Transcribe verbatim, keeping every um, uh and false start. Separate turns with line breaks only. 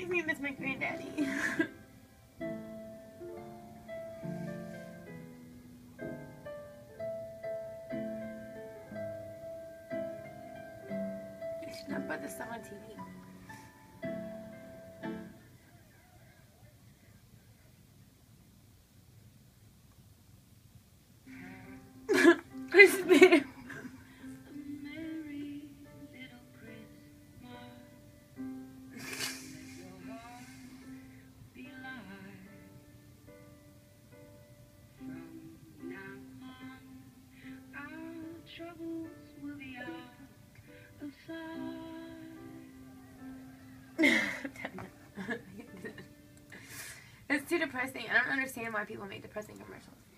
makes me miss my granddaddy. I should not put this stuff on T V. Crispy. It's too depressing. I don't understand why people make depressing commercials.